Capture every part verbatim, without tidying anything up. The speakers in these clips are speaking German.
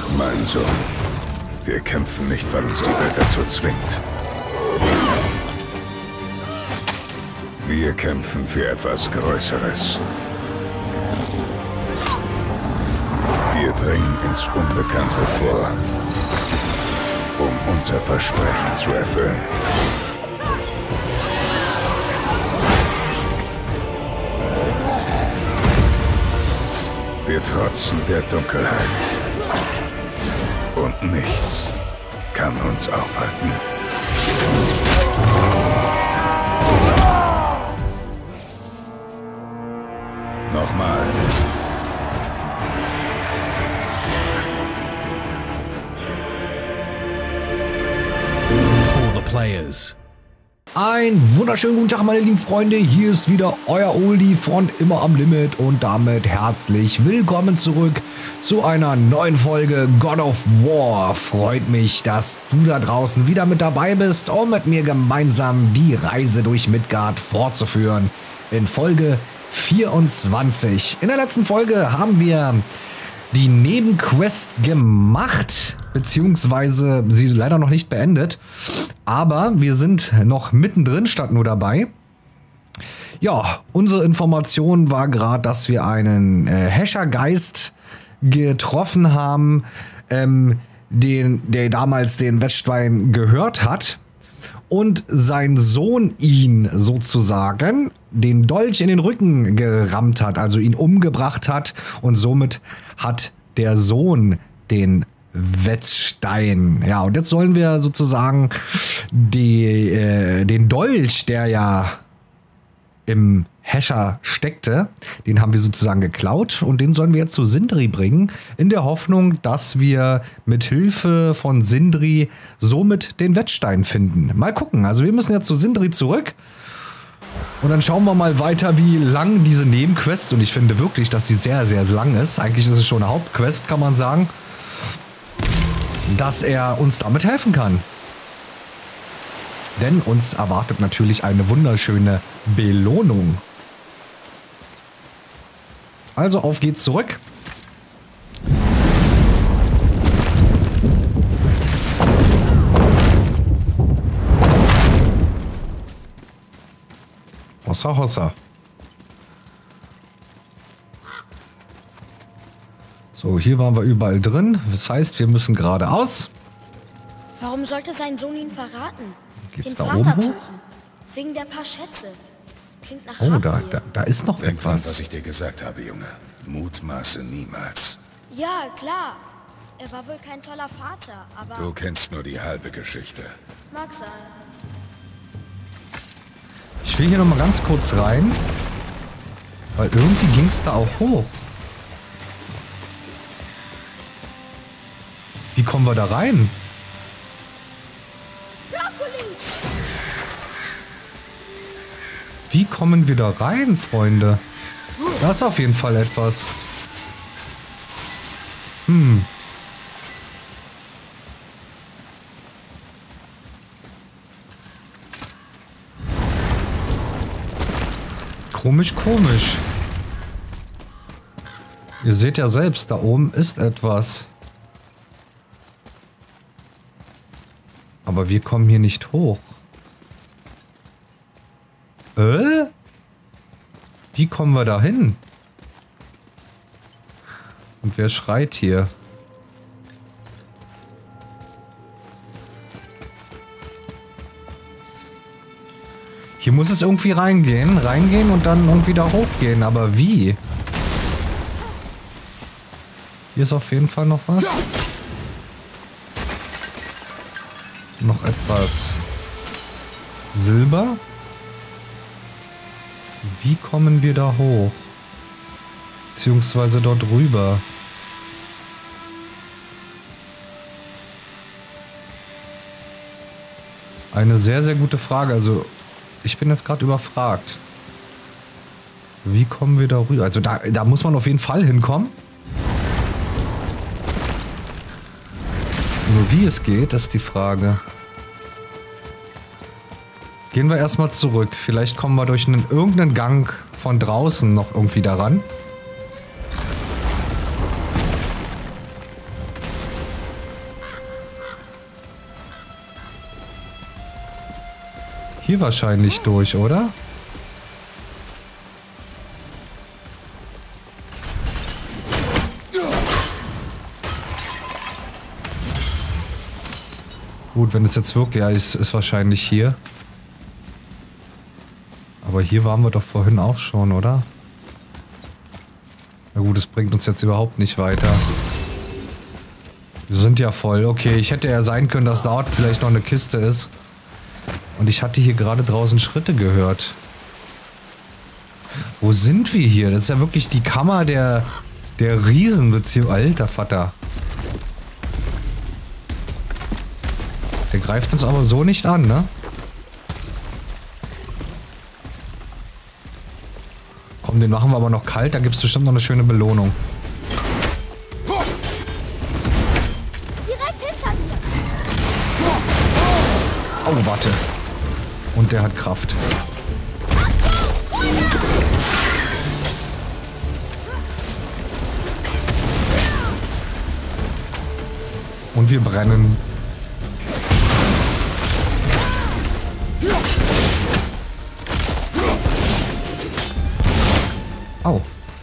Mein Sohn, wir kämpfen nicht, weil uns die Welt dazu zwingt. Wir kämpfen für etwas Größeres. Wir dringen ins Unbekannte vor, um unser Versprechen zu erfüllen. Wir trotzen der Dunkelheit. Und nichts kann uns aufhalten. Nochmal. For the players. Ein wunderschönen guten Tag, meine lieben Freunde. Hier ist wieder euer Oldie von Immer am Limit und damit herzlich willkommen zurück zu einer neuen Folge God of War. Freut mich, dass du da draußen wieder mit dabei bist, um mit mir gemeinsam die Reise durch Midgard fortzuführen. In Folge vierundzwanzig. In der letzten Folge haben wir die Nebenquest gemacht, beziehungsweise sie leider noch nicht beendet. Aber wir sind noch mittendrin, statt nur dabei. Ja, unsere Information war gerade, dass wir einen äh, Häschergeist getroffen haben, ähm, den, der damals den Wettstein gehört hat. Und sein Sohn ihn sozusagen den Dolch in den Rücken gerammt hat, also ihn umgebracht hat. Und somit hat der Sohn den Wettstein. Ja, und jetzt sollen wir sozusagen die, äh, den Dolch, der ja im Häscher steckte, den haben wir sozusagen geklaut und den sollen wir jetzt zu Sindri bringen, in der Hoffnung, dass wir mit Hilfe von Sindri somit den Wettstein finden. Mal gucken, also wir müssen jetzt zu Sindri zurück und dann schauen wir mal weiter, wie lang diese Nebenquest, und ich finde wirklich, dass sie sehr, sehr lang ist, eigentlich ist es schon eine Hauptquest, kann man sagen, dass er uns damit helfen kann. Denn uns erwartet natürlich eine wunderschöne Belohnung. Also auf geht's zurück. Hossa, hossa. So, hier waren wir überall drin. Das heißt, wir müssen geradeaus. Warum sollte sein Sohn ihn verraten? Geht's Den da Vater oben hoch? töten. Wegen der paar Schätze. Klingt nach Oh, da, Rachegier. da, da ist noch Denk dran, was etwas. ich dir gesagt habe, Junge. Mutmaße niemals. Ja, klar. Er war wohl kein toller Vater, aber Du kennst nur die halbe Geschichte. mag sein. Ich will hier noch mal ganz kurz rein. Weil irgendwie ging es da auch hoch. Wie kommen wir da rein? Wie kommen wir da rein, Freunde? Da ist auf jeden Fall etwas. Hm. Komisch, komisch. Ihr seht ja selbst, da oben ist etwas. Aber wir kommen hier nicht hoch. Äh? Wie kommen wir da hin? Und wer schreit hier? Hier muss es irgendwie reingehen, reingehen und dann irgendwie da hochgehen. Aber wie? Hier ist auf jeden Fall noch was. Noch etwas Silber. Wie kommen wir da hoch? Beziehungsweise dort rüber. Eine sehr, sehr gute Frage. Also, ich bin jetzt gerade überfragt. Wie kommen wir da rüber? Also, da, da muss man auf jeden Fall hinkommen. Nur wie es geht, ist die Frage. Gehen wir erstmal zurück. Vielleicht kommen wir durch einen, irgendeinen Gang von draußen noch irgendwie daran. Hier wahrscheinlich durch, oder? Gut, wenn es jetzt wirklich ja, ist, ist wahrscheinlich hier. Aber hier waren wir doch vorhin auch schon, oder? Na gut, das bringt uns jetzt überhaupt nicht weiter. Wir sind ja voll. Okay, ich hätte ja sein können, dass dort vielleicht noch eine Kiste ist. Und ich hatte hier gerade draußen Schritte gehört. Wo sind wir hier? Das ist ja wirklich die Kammer der, der Riesen, beziehungsweise... Alter Vater. Der greift uns aber so nicht an, ne? Komm, den machen wir aber noch kalt. Da gibt es bestimmt noch eine schöne Belohnung. Direkt hinter dir. Oh, warte. Und der hat Kraft. Und wir brennen. Au.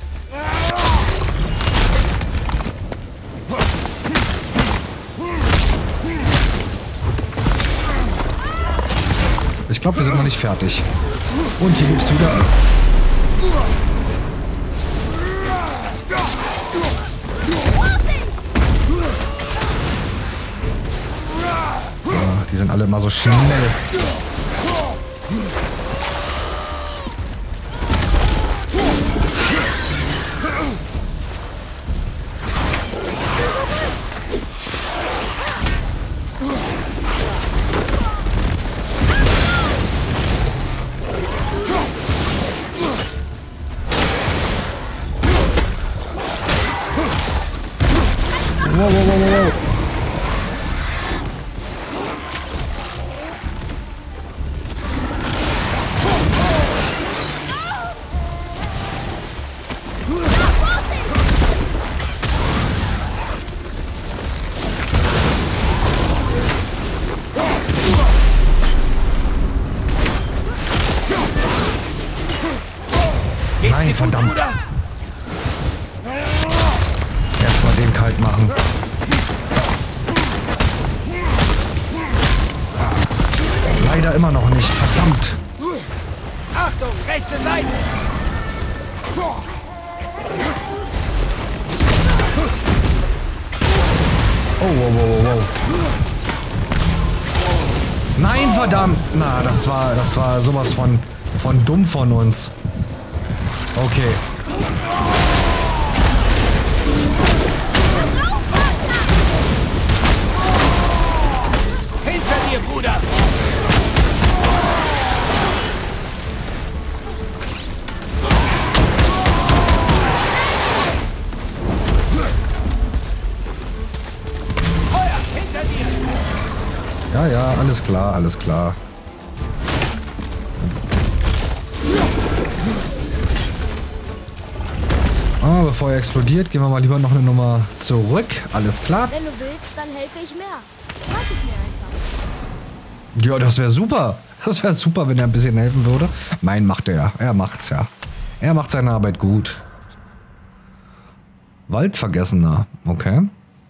Ich glaube, wir sind noch nicht fertig. Und hier gibt's wieder... Ja, die sind alle immer so schnell. Wow, wow, wow, wow. Nein, verdammt. Erstmal den kalt machen. Leider immer noch nicht, verdammt. Achtung, rechte Seite! Oh, wow, wow, wow, wow. Nein, verdammt. Na, das war, das war sowas von, von dumm von uns. Okay. Hinter dir, Bruder! Feuer, hinter dir! Ja, ja, alles klar, alles klar. Ah, bevor er explodiert, gehen wir mal lieber noch eine Nummer zurück. Alles klar. Wenn du willst, dann helfe ich mehr. Sag es mir einfach. Ja, das wäre super. Das wäre super, wenn er ein bisschen helfen würde. Nein, macht er. Er macht's ja. Er macht seine Arbeit gut. Waldvergessener. Okay.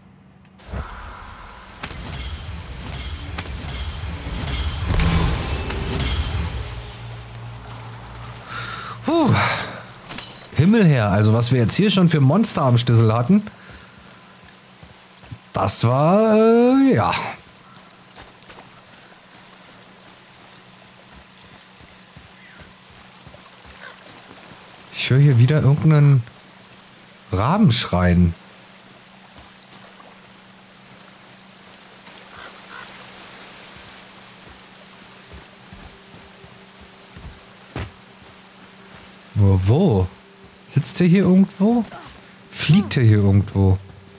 Puh. Himmel her, also was wir jetzt hier schon für Monster am Stissel hatten, das war, äh, ja. Ich höre hier wieder irgendeinen Rabenschreien. Nur wo? Sitzt der hier irgendwo? Fliegt der hier irgendwo?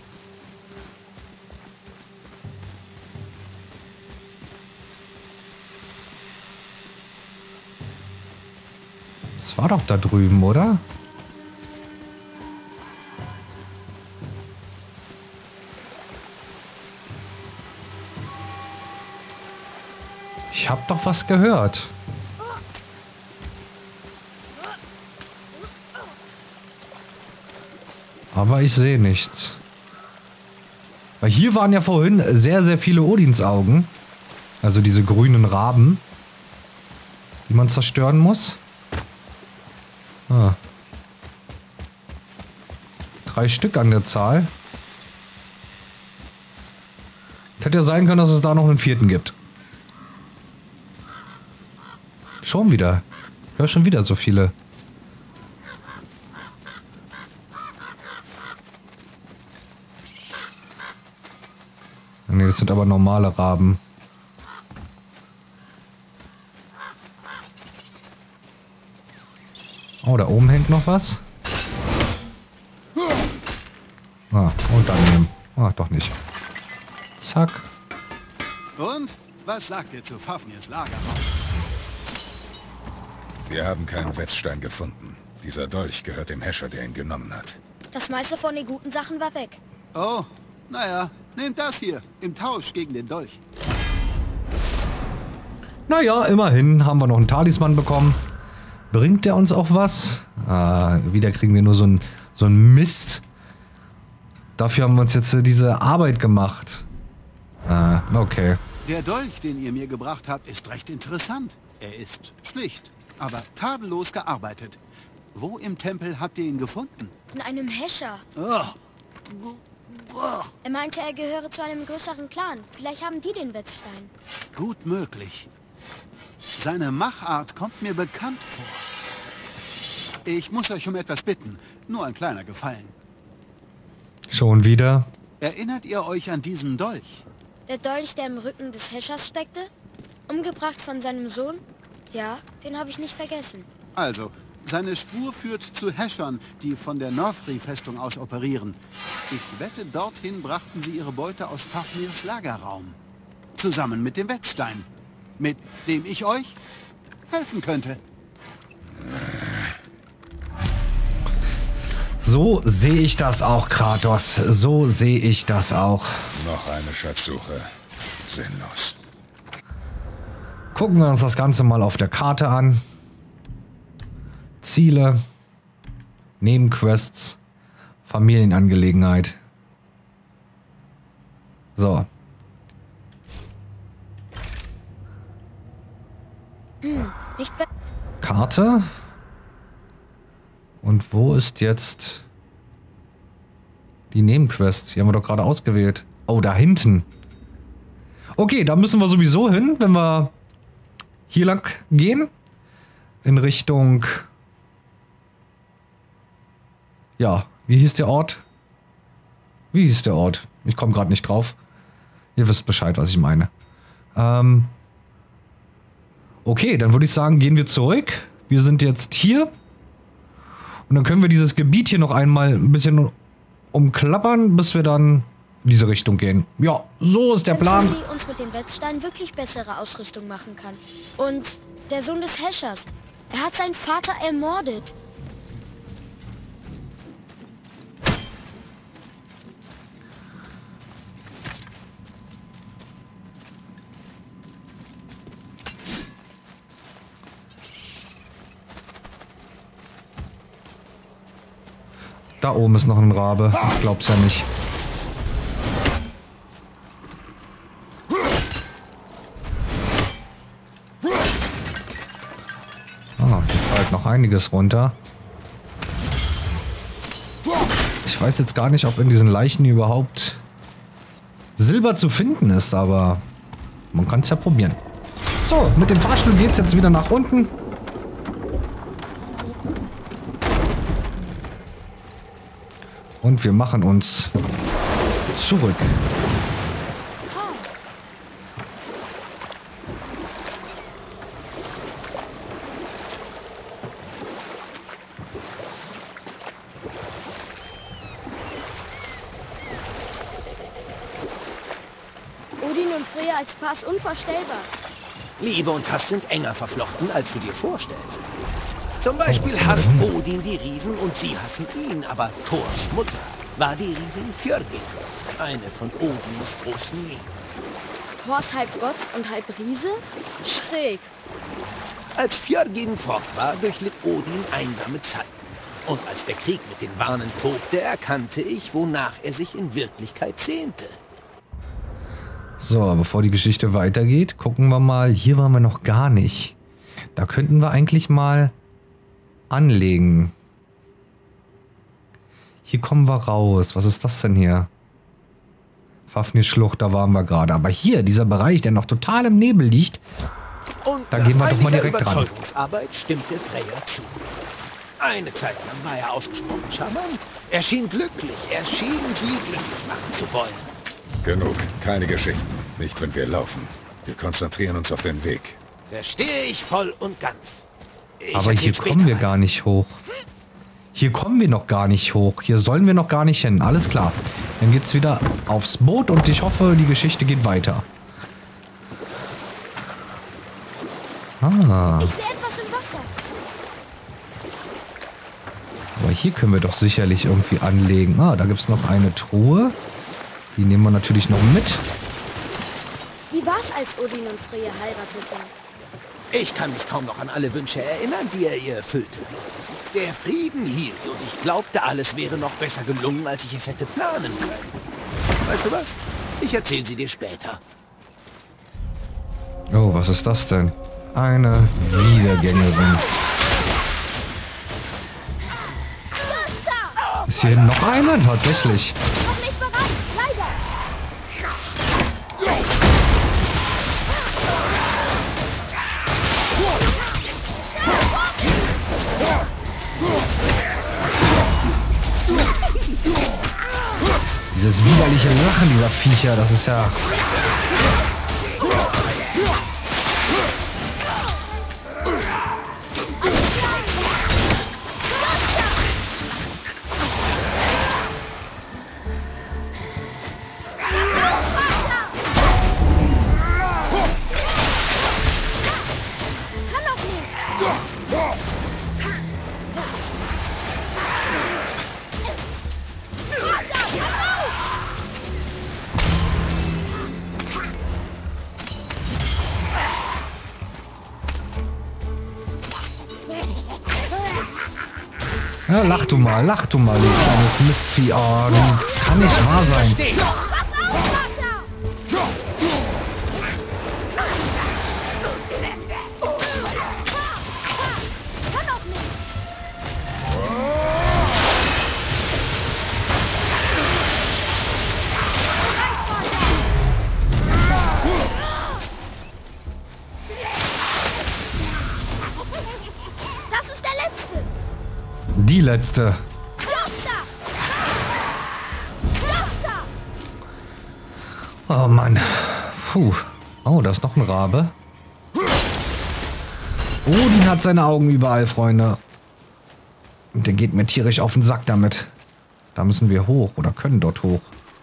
Das war doch da drüben, oder? Ich hab doch was gehört. Aber ich sehe nichts. Weil hier waren ja vorhin sehr, sehr viele Odinsaugen. Also diese grünen Raben, die man zerstören muss. Ah. Drei Stück an der Zahl. Hätte ja sein können, dass es da noch einen vierten gibt. Schon wieder. Ich höre schon wieder so viele. Ne, das sind aber normale Raben. Oh, da oben hängt noch was. Ah, und daneben. Ah, doch nicht. Zack. Und? Was sagt ihr zu Fafnirs Lagerraum? Wir haben keinen Wetzstein gefunden. Dieser Dolch gehört dem Häscher, der ihn genommen hat. Das meiste von den guten Sachen war weg. Oh, naja, nehmt das hier. Im Tausch gegen den Dolch. Naja, immerhin haben wir noch einen Talisman bekommen. Bringt der uns auch was? Ah, wieder kriegen wir nur so ein, so ein Mist. Dafür haben wir uns jetzt äh, diese Arbeit gemacht. Ah, okay. Der Dolch, den ihr mir gebracht habt, ist recht interessant. Er ist schlicht, aber tadellos gearbeitet. Wo im Tempel habt ihr ihn gefunden? In einem Häscher. Oh. Er meinte, er gehöre zu einem größeren Clan. Vielleicht haben die den Wetzstein. Gut möglich. Seine Machart kommt mir bekannt vor. Ich muss euch um etwas bitten. Nur ein kleiner Gefallen. Schon wieder? Erinnert ihr euch an diesen Dolch? Der Dolch, der im Rücken des Häschers steckte? Umgebracht von seinem Sohn? Ja, den habe ich nicht vergessen. Also, seine Spur führt zu Häschern, die von der Northri-Festung aus operieren. Ich wette, dorthin brachten sie ihre Beute aus Fafnirs Lagerraum. Zusammen mit dem Wetzstein, mit dem ich euch helfen könnte. So sehe ich das auch, Kratos. So sehe ich das auch. Noch eine Schatzsuche. Sinnlos. Gucken wir uns das Ganze mal auf der Karte an. Ziele, Nebenquests, Familienangelegenheit. So. Hm, nicht weg. Karte. Und wo ist jetzt die Nebenquest? Die haben wir doch gerade ausgewählt. Oh, da hinten. Okay, da müssen wir sowieso hin, wenn wir hier lang gehen. In Richtung... Ja, wie hieß der Ort? Wie hieß der Ort? Ich komme gerade nicht drauf. Ihr wisst Bescheid, was ich meine. Ähm... Okay, dann würde ich sagen, gehen wir zurück. Wir sind jetzt hier. Und dann können wir dieses Gebiet hier noch einmal ein bisschen umklappern, bis wir dann in diese Richtung gehen. Ja, so ist der Plan. Wenn uns mit dem Wetzstein wirklich bessere Ausrüstung machen kann. Und der Sohn des Häschers. Er hat seinen Vater ermordet. Da oben ist noch ein Rabe. Ich glaub's ja nicht. Ah, hier fällt noch einiges runter. Ich weiß jetzt gar nicht, ob in diesen Leichen überhaupt Silber zu finden ist, aber man kann es ja probieren. So, mit dem Fahrstuhl geht's jetzt wieder nach unten. Und wir machen uns zurück. Odin und Freya als Paar ist unvorstellbar. Liebe und Hass sind enger verflochten, als du dir vorstellst. Zum Beispiel Oh, hasst Odin die Riesen und sie hassen ihn, aber Thors Mutter war die Riesin Fjörgyn, eine von Odins großen Lieben. Thor ist halb Gott und halb Riese? Schräg. Als Fjörgyn fort war, durchlitt Odin einsame Zeiten. Und als der Krieg mit den Wanen tobte, erkannte ich, wonach er sich in Wirklichkeit sehnte. So, bevor die Geschichte weitergeht, gucken wir mal. Hier waren wir noch gar nicht. Da könnten wir eigentlich mal anlegen. Hier kommen wir raus. Was ist das denn hier? Fafnir-Schlucht, da waren wir gerade. Aber hier, dieser Bereich, der noch total im Nebel liegt, Und da gehen wir doch mal direkt dran. Überzeugungsarbeit stimmte Freya zu. Eine Zeit lang war er ausgesprochen charmant. Er schien glücklich. Er schien sie glücklich machen zu wollen. Genug, keine Geschichten. Nicht, wenn wir laufen. Wir konzentrieren uns auf den Weg. Verstehe ich voll und ganz. Ich aber hier erzähl kommen wir später gar nicht hoch. Hier kommen wir noch gar nicht hoch. Hier sollen wir noch gar nicht hin. Alles klar. Dann geht's wieder aufs Boot und ich hoffe, die Geschichte geht weiter. Ah. Ich sehe etwas im Wasser. Aber hier können wir doch sicherlich irgendwie anlegen. Ah, da gibt's noch eine Truhe. Die nehmen wir natürlich noch mit. Wie war's, als Odin und Freya heirateten? Ich kann mich kaum noch an alle Wünsche erinnern, die er ihr erfüllte. Der Frieden hielt und ich glaubte, alles wäre noch besser gelungen, als ich es hätte planen können. Weißt du was? Ich erzähle sie dir später. Oh, was ist das denn? Eine Wiedergängerin. Ist hier noch eine? Tatsächlich. Noch nicht bereit, leider. Dieses widerliche Lachen dieser Viecher, das ist ja... Ja, lach du mal, lach du mal, du kleines Mistvieh. Oh, du, das kann nicht wahr sein. Die letzte. Oh Mann. Puh. Oh, da ist noch ein Rabe. Odin hat seine Augen überall, Freunde. Und der geht mir tierisch auf den Sack damit. Da müssen wir hoch oder können dort hoch.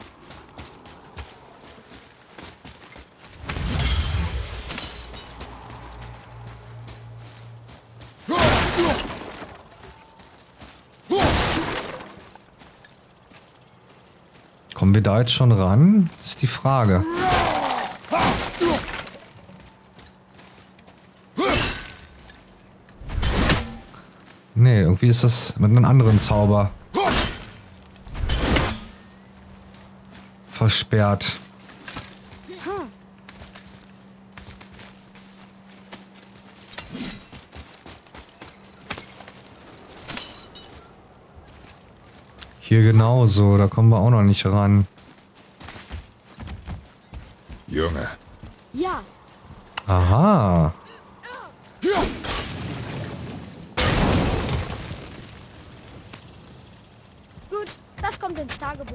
Kommen wir da jetzt schon ran? Ist die Frage. Nee, irgendwie ist das mit einem anderen Zauber versperrt. Hier genauso, da kommen wir auch noch nicht ran. Junge. Ja. Aha. Gut, das kommt ins Tagebuch.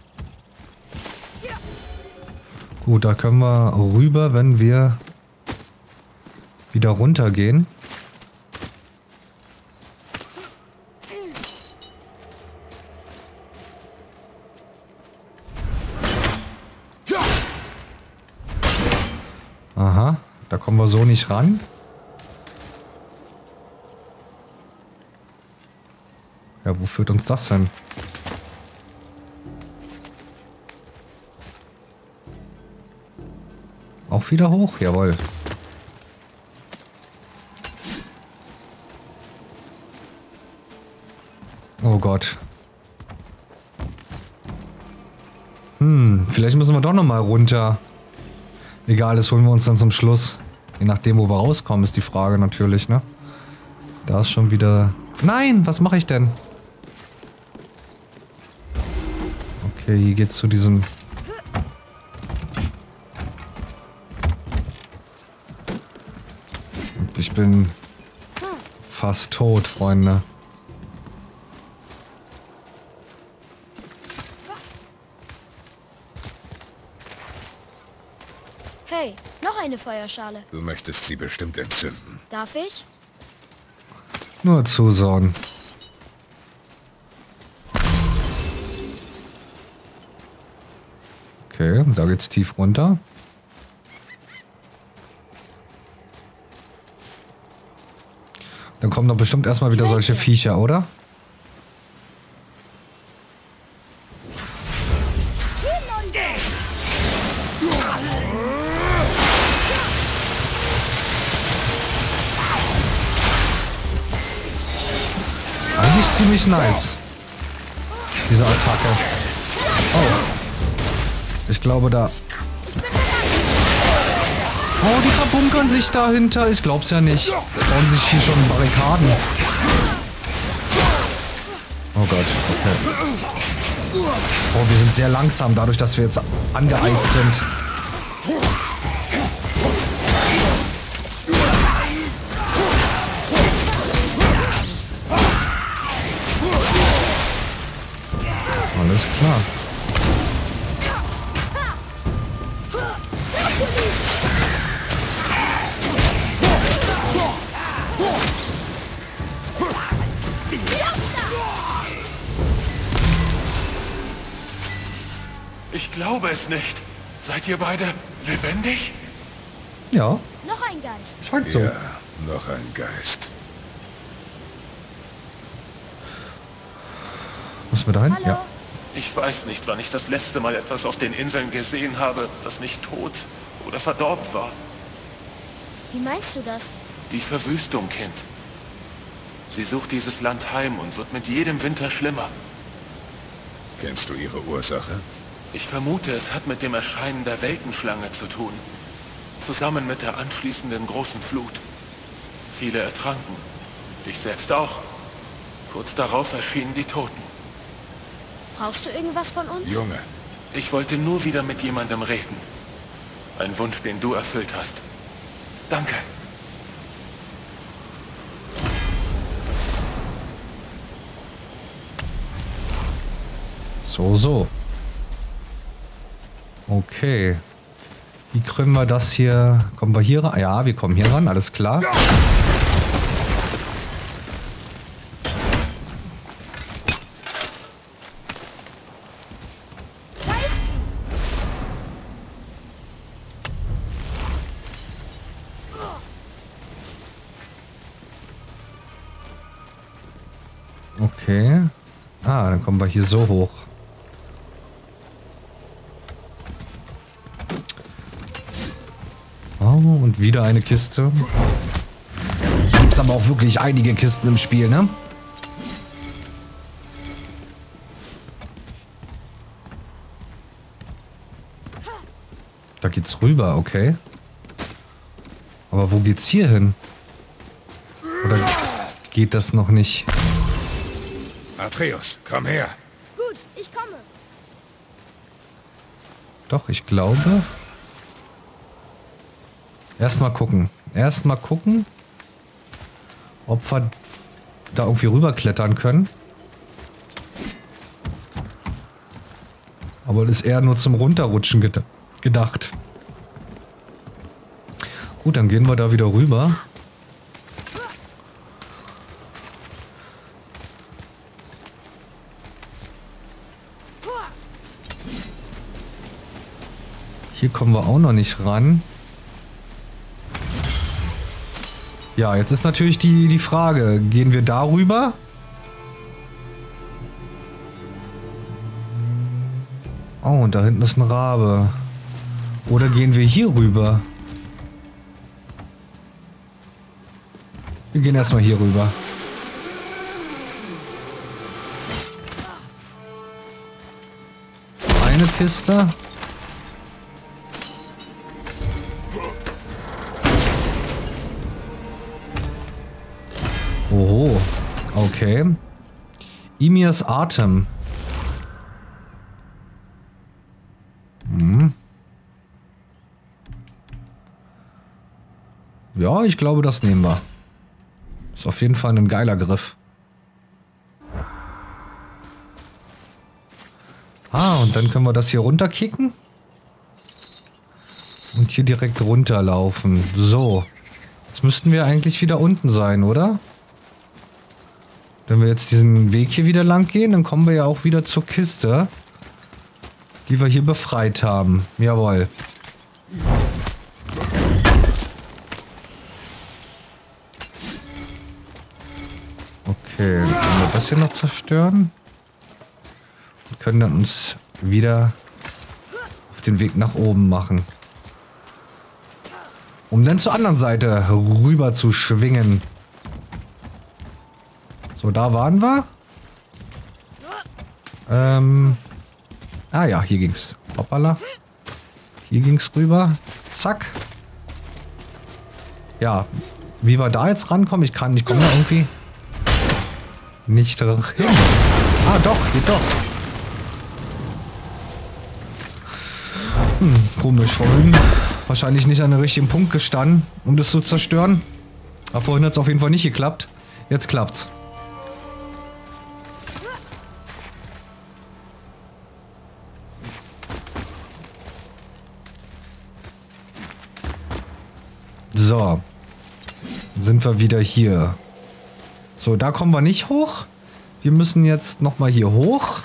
Gut, da können wir rüber, wenn wir wieder runtergehen. Aha, da kommen wir so nicht ran. Ja, wo führt uns das hin? Auch wieder hoch? Jawohl. Oh Gott. Hm, vielleicht müssen wir doch nochmal runter. Egal, das holen wir uns dann zum Schluss. Je nachdem, wo wir rauskommen, ist die Frage natürlich, ne? Da ist schon wieder... Nein, was mache ich denn? Okay, hier geht's zu diesem... Und ich bin fast tot, Freunde. Hey, noch eine Feuerschale. Du möchtest sie bestimmt entzünden. Darf ich? Nur zusauen. Okay, da geht's tief runter. Dann kommen doch bestimmt erstmal wieder solche Viecher, oder? Eigentlich ziemlich nice. Diese Attacke. Oh. Ich glaube da... Oh, die verbunkern sich dahinter. Ich glaub's ja nicht. Spawnen sich hier schon Barrikaden. Oh Gott, okay. Oh, wir sind sehr langsam, dadurch, dass wir jetzt angeeist sind. Alles klar. Ich glaube es nicht. Seid ihr beide lebendig? Ja, Noch ein Geist. scheint so. Ja, noch ein Geist. Müssen wir da hin? Hallo? Ja. Ich weiß nicht, wann ich das letzte Mal etwas auf den Inseln gesehen habe, das nicht tot oder verdorben war. Wie meinst du das? Die Verwüstung, Kind. Sie sucht dieses Land heim und wird mit jedem Winter schlimmer. Kennst du ihre Ursache? Ich vermute, es hat mit dem Erscheinen der Weltenschlange zu tun. Zusammen mit der anschließenden großen Flut. Viele ertranken. Ich selbst auch. Kurz darauf erschienen die Toten. Brauchst du irgendwas von uns? Junge, Ich wollte nur wieder mit jemandem reden. Ein Wunsch, den du erfüllt hast. Danke. So, so. Okay. Wie kriegen wir das hier? Kommen wir hier ran? Ja, wir kommen hier ran, alles klar. Okay. Ah, dann kommen wir hier so hoch. Oh, und wieder eine Kiste. Hier gibt es aber auch wirklich einige Kisten im Spiel, ne? Da geht's rüber, okay. Aber wo geht's hier hin? Oder geht das noch nicht? Atreus, komm her. Gut, ich komme. Doch, ich glaube... Erstmal gucken. Erstmal gucken, ob wir da irgendwie rüberklettern können. Aber das ist eher nur zum Runterrutschen ged gedacht. Gut, dann gehen wir da wieder rüber. Hier kommen wir auch noch nicht ran. Ja, jetzt ist natürlich die, die Frage, gehen wir da rüber? Oh, und da hinten ist ein Rabe. Oder gehen wir hier rüber? Wir gehen erstmal hier rüber. eine Kiste. Oho. Okay. Imirs Atem. Hm. Ja, ich glaube, das nehmen wir. Ist auf jeden Fall ein geiler Griff. Ah, und dann können wir das hier runterkicken. Und hier direkt runterlaufen. So. Jetzt müssten wir eigentlich wieder unten sein, oder? Wenn wir jetzt diesen Weg hier wieder lang gehen, dann kommen wir ja auch wieder zur Kiste, die wir hier befreit haben. Jawohl. Okay, dann können wir das hier noch zerstören. Und können dann uns wieder auf den Weg nach oben machen. Um dann zur anderen Seite rüber zu schwingen. So, da waren wir. Ähm. Ah ja, hier ging's. Hoppala. Hier ging's rüber. Zack. Ja, wie wir da jetzt rankommen, ich kann, ich komme da irgendwie nicht hin. Ah, doch, geht doch. Hm, komisch, vorhin wahrscheinlich nicht an den richtigen Punkt gestanden, um das zu zerstören. Aber vorhin hat es auf jeden Fall nicht geklappt. Jetzt klappt's. So. Dann sind wir wieder hier. So, da kommen wir nicht hoch. Wir müssen jetzt nochmal hier hoch.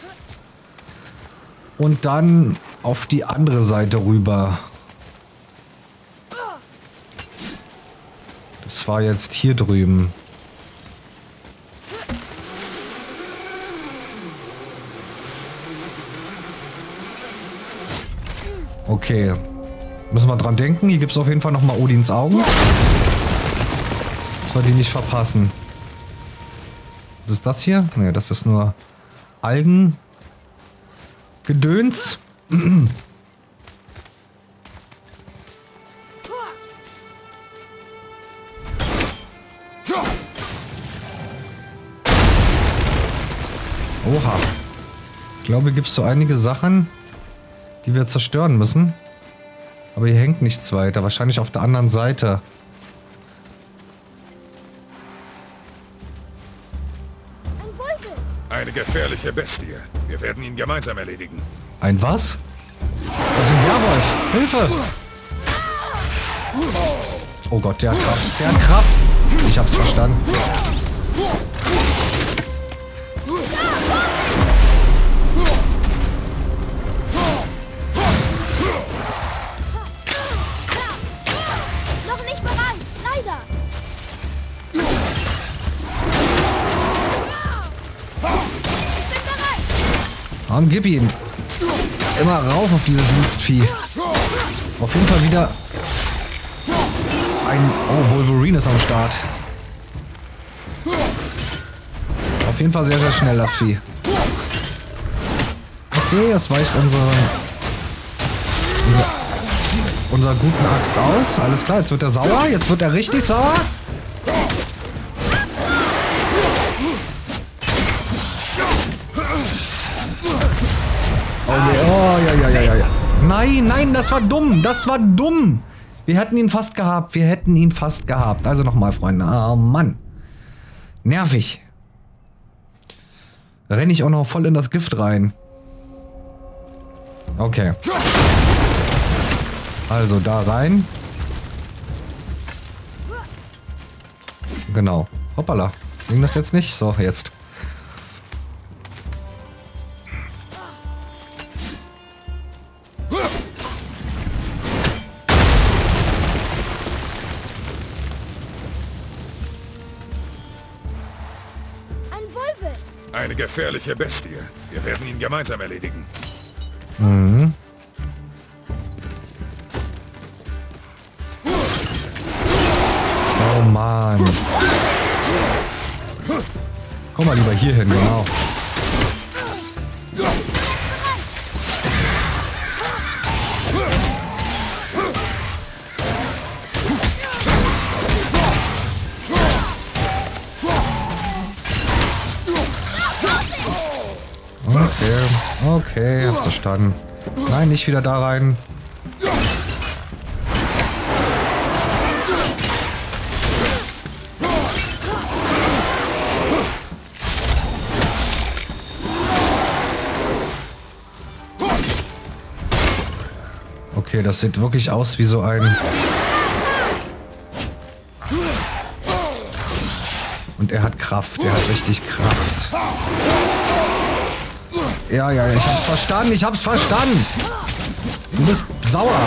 Und dann auf die andere Seite rüber. Das war jetzt hier drüben. Okay. Müssen wir dran denken. Hier gibt es auf jeden Fall nochmal Odins Augen. Dass wir die nicht verpassen. Was ist das hier? Ne, das ist nur Algengedöns. Oha. Ich glaube, hier gibt es so einige Sachen, die wir zerstören müssen. Aber hier hängt nichts weiter. Wahrscheinlich auf der anderen Seite. Eine gefährliche Bestie. Wir werden ihn gemeinsam erledigen. Ein was? Das ist ein Werwolf. Hilfe! Oh Gott, der hat Kraft. Der hat Kraft. Ich hab's verstanden. Noch nicht bereit. Leider. Komm, gib ihn. Immer rauf auf dieses Mistvieh. Auf jeden Fall wieder ein... Oh, Wolverine ist am Start. Auf jeden Fall sehr, sehr schnell, das Vieh. Okay, es weicht unsere... Unser, unser guten Axt aus. Alles klar, jetzt wird er sauer. Jetzt wird er richtig sauer. Okay. Oh, ja, ja, ja, ja. Nein, nein, das war dumm. Das war dumm. Wir hätten ihn fast gehabt. Wir hätten ihn fast gehabt. Also nochmal, Freunde. Oh, Mann. Nervig. Da renne ich auch noch voll in das Gift rein. Okay. Also da rein. Genau. Hoppala. Ging das jetzt nicht? So, jetzt. Eine gefährliche Bestie. Wir werden ihn gemeinsam erledigen. Mhm. Oh Mann. Komm mal lieber hier hin, genau. Okay, hab's verstanden. Nein, nicht wieder da rein. Okay, das sieht wirklich aus wie so ein... Und er hat Kraft, er hat richtig Kraft. Ja, ja, ich hab's verstanden, ich hab's verstanden. Du bist sauer.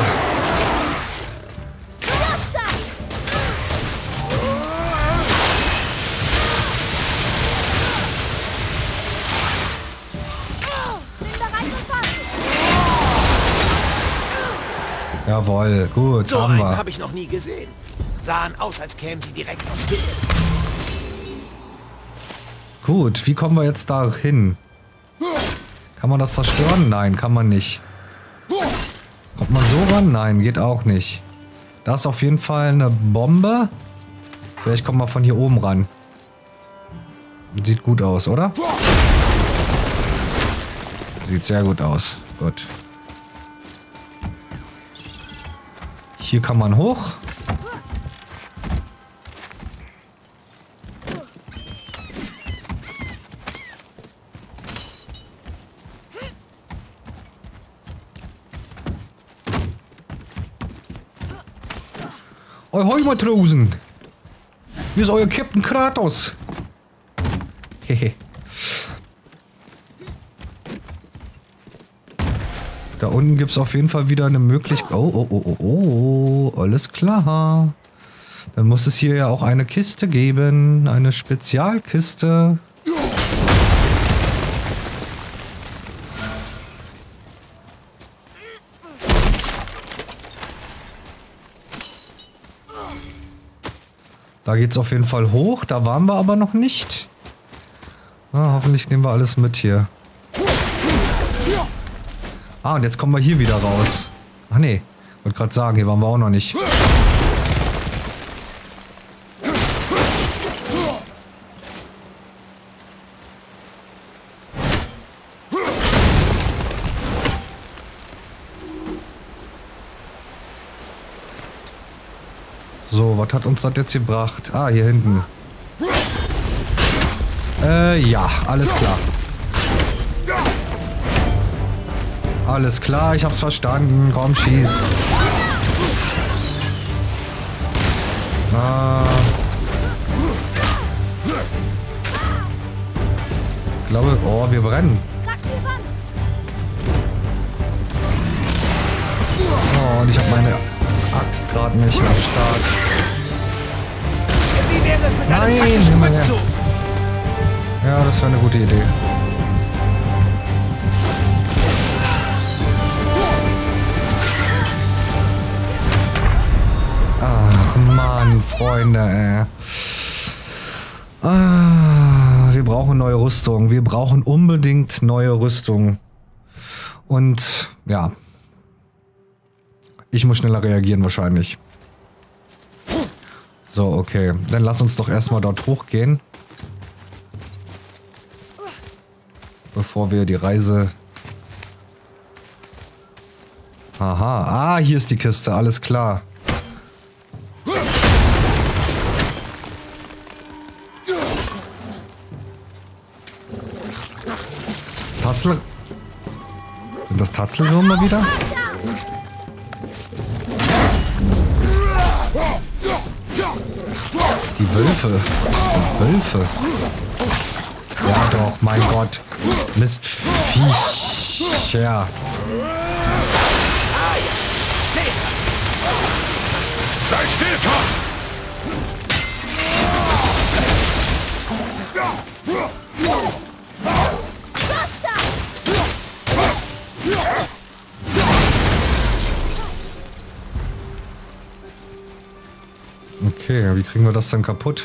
Jawohl, gut, So haben einen wir. habe ich noch nie gesehen. Sahen aus, als kämen sie direkt aus Hitler. Gut, wie kommen wir jetzt da hin? Kann man das zerstören? Nein, kann man nicht. Kommt man so ran? Nein, geht auch nicht. Da ist auf jeden Fall eine Bombe. Vielleicht kommt man von hier oben ran. Sieht gut aus, oder? Sieht sehr gut aus. Gut. Hier kann man hoch. Ahoi, Matrosen! Hier ist euer Captain Kratos! Hehe. Da unten gibt es auf jeden Fall wieder eine Möglichkeit... Oh, oh, oh, oh, oh, alles klar. Dann muss es hier ja auch eine Kiste geben. Eine Spezialkiste. Da geht's auf jeden Fall hoch. Da waren wir aber noch nicht. Ah, hoffentlich nehmen wir alles mit hier. Ah, und jetzt kommen wir hier wieder raus. Ach nee, wollte gerade sagen, hier waren wir auch noch nicht. So, was hat uns das jetzt gebracht? Ah, hier hinten. Äh, ja, alles klar. Alles klar, ich hab's verstanden. Komm, schieß. Ah. Ich glaube, oh, wir brennen. Oh, und ich habe meine Axt gerade nicht am Start. Wie wäre es mit einem Nein, taktischen Himmel her. Rückzug? Ja, das wäre eine gute Idee. Ach Mann, Freunde, ey. Ah, wir brauchen neue Rüstung. Wir brauchen unbedingt neue Rüstung. Und ja. Ich muss schneller reagieren wahrscheinlich. So, okay. Dann lass uns doch erstmal dort hochgehen. Bevor wir die Reise... Aha. Ah, hier ist die Kiste. Alles klar. Tatzel... Sind das Tatzelwürmer wieder? Die Wölfe. Das sind Wölfe. Ja doch, mein Gott. Mistviecher. Sei still, Tom! Okay, wie kriegen wir das dann kaputt?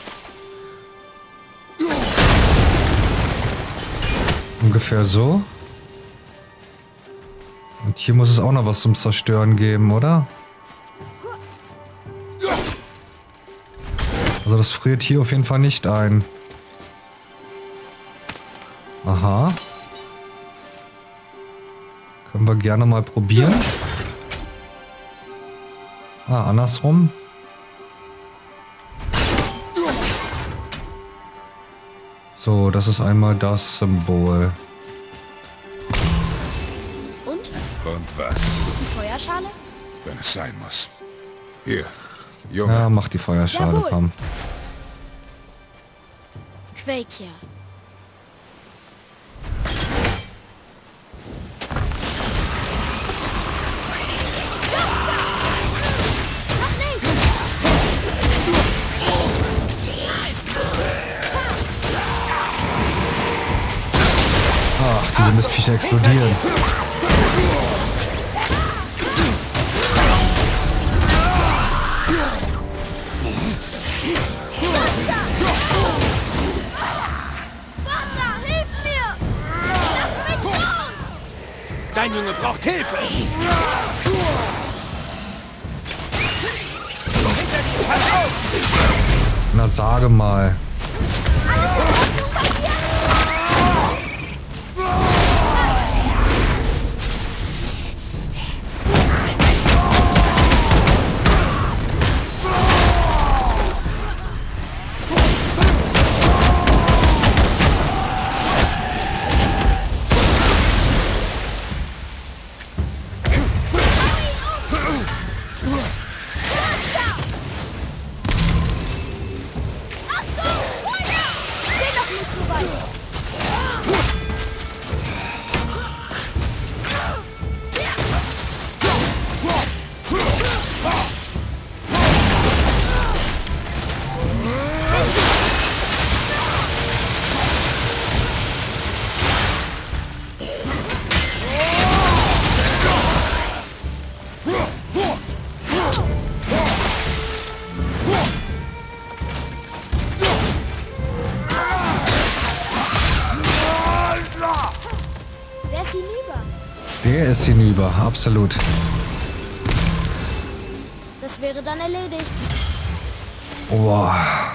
Ungefähr so. Und hier muss es auch noch was zum Zerstören geben, oder? Also das friert hier auf jeden Fall nicht ein. Aha. Können wir gerne mal probieren. Ah, andersrum. So, das ist einmal das Symbol. Und? Und was? Die Feuerschale? Wenn es sein muss. Hier, Junge. Ja, mach die Feuerschale, Jawohl. komm. Quake, ja. Ach, diese Mistviecher explodieren. Vater, hilf mir! Lass mich raus! Dein Junge braucht Hilfe! Hinter dir, pass auf! Na, sage mal. Der ist hinüber, absolut. Das wäre dann erledigt. Boah.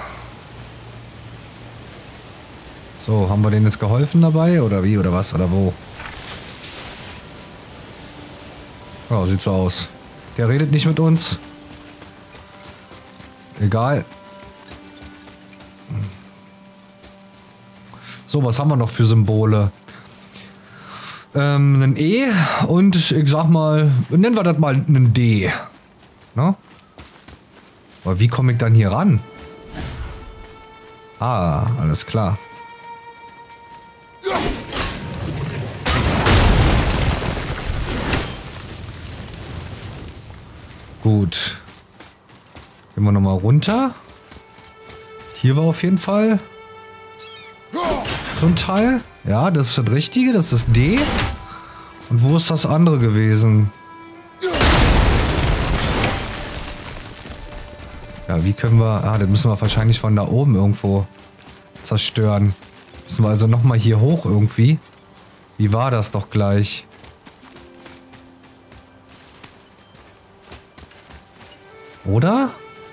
So, haben wir denen jetzt geholfen dabei? Oder wie? Oder was? Oder wo? Ja, sieht so aus. Der redet nicht mit uns. Egal. So, was haben wir noch für Symbole? Ähm, ein E und ich sag mal, nennen wir das mal ein D. Ne? Aber wie komme ich dann hier ran? Ah, alles klar. Gut. Gehen wir nochmal runter. Hier war auf jeden Fall so ein Teil. Ja, das ist das Richtige, das ist D. Und wo ist das andere gewesen? Ja, wie können wir... Ah, das müssen wir wahrscheinlich von da oben irgendwo zerstören. Müssen wir also nochmal hier hoch irgendwie. Wie war das doch gleich? Oder?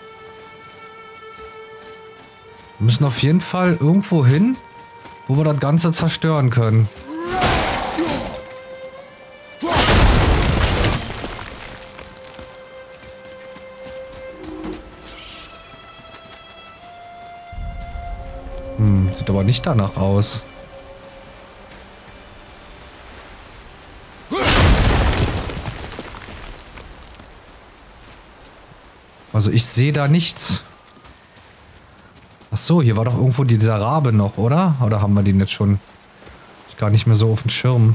Wir müssen auf jeden Fall irgendwo hin, wo wir das Ganze zerstören können. Hm, sieht aber nicht danach aus. Also ich sehe da nichts. Ach so, hier war doch irgendwo dieser Rabe noch, oder? Oder haben wir den jetzt schon? Ich gar nicht mehr so auf dem Schirm.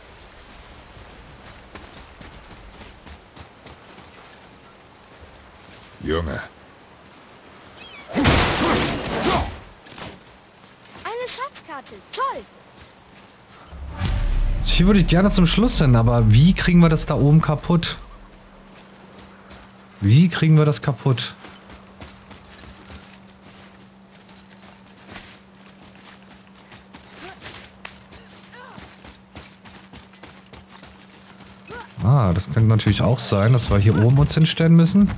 Junge. Eine Schatzkarte. Toll. Hier würde ich gerne zum Schluss hin, aber wie kriegen wir das da oben kaputt? Wie kriegen wir das kaputt? Ah, das könnte natürlich auch sein, dass wir hier oben uns hinstellen müssen.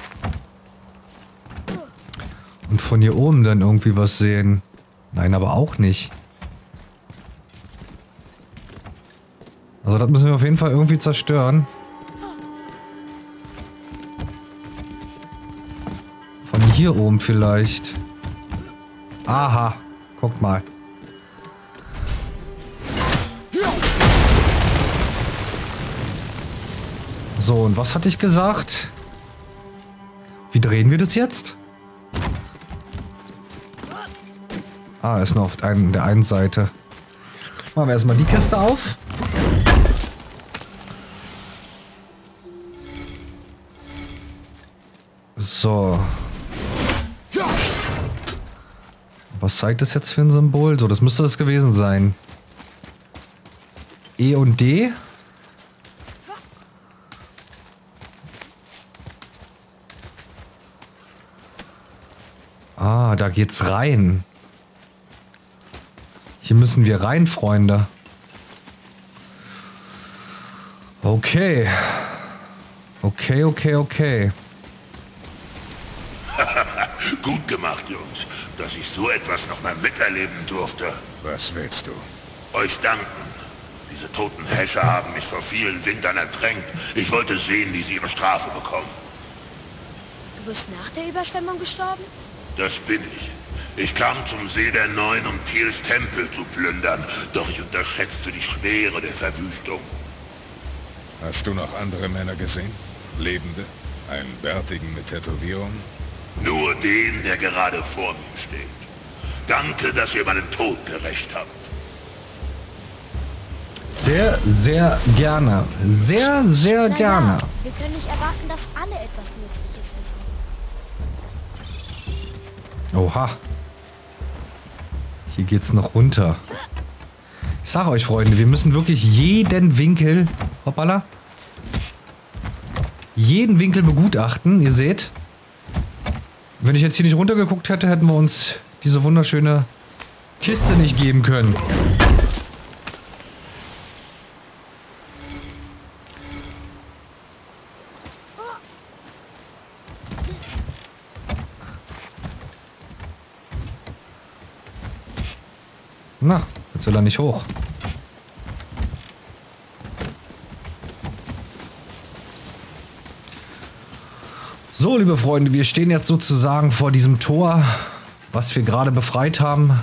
Und von hier oben dann irgendwie was sehen. Nein, aber auch nicht. Also Also das müssen wir auf jeden Fall irgendwie zerstören. Von hier oben vielleicht. Aha, guck mal. So, und was hatte ich gesagt? Wie drehen wir das jetzt? Ah, das ist nur auf ein, der einen Seite. Machen wir erstmal die Kiste auf. So. Was zeigt das jetzt für ein Symbol? So, das müsste das gewesen sein. E und D. Ah, da geht's rein. Hier müssen wir rein, Freunde. Okay. Okay, okay, okay. Gut gemacht, Jungs, dass ich so etwas noch mal miterleben durfte. Was willst du? Euch danken. Diese toten Häscher haben mich vor vielen Wintern ertränkt. Ich wollte sehen, wie sie ihre Strafe bekommen. Du bist nach der Überschwemmung gestorben? Das bin ich. Ich kam zum See der Neun, um Teals Tempel zu plündern, doch ich unterschätzte die Schwere der Verwüstung. Hast du noch andere Männer gesehen? Lebende? Einen Bärtigen mit Tätowierungen? Nur den, der gerade vor mir steht. Danke, dass ihr meinen Tod gerächt habt. Sehr, sehr gerne. Sehr, sehr Na gerne. ja, wir können nicht erwarten, dass alle etwas Nützliches wissen. Oha. Hier geht's noch runter. Ich sag euch, Freunde, wir müssen wirklich jeden Winkel, hoppala, jeden Winkel begutachten. Ihr seht, wenn ich jetzt hier nicht runtergeguckt hätte, hätten wir uns diese wunderschöne Kiste nicht geben können. Na, jetzt will er nicht hoch. So, liebe Freunde, wir stehen jetzt sozusagen vor diesem Tor, was wir gerade befreit haben.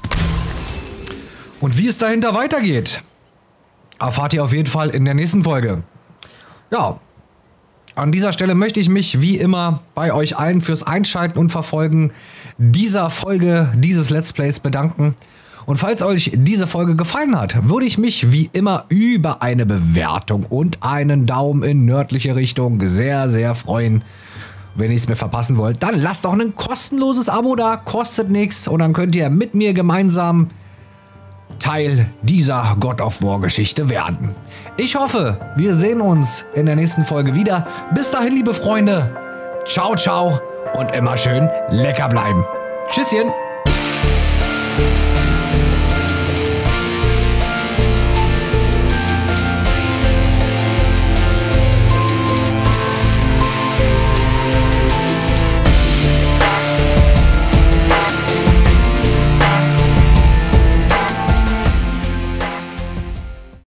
Und wie es dahinter weitergeht, erfahrt ihr auf jeden Fall in der nächsten Folge. Ja, an dieser Stelle möchte ich mich wie immer bei euch allen fürs Einschalten und Verfolgen dieser Folge, dieses Let's Plays bedanken. Und falls euch diese Folge gefallen hat, würde ich mich wie immer über eine Bewertung und einen Daumen in nördliche Richtung sehr, sehr freuen. Wenn ihr es mir verpassen wollt, dann lasst doch ein kostenloses Abo da, kostet nichts. Und dann könnt ihr mit mir gemeinsam Teil dieser God of War Geschichte werden. Ich hoffe, wir sehen uns in der nächsten Folge wieder. Bis dahin, liebe Freunde. Ciao, ciao und immer schön lecker bleiben. Tschüsschen.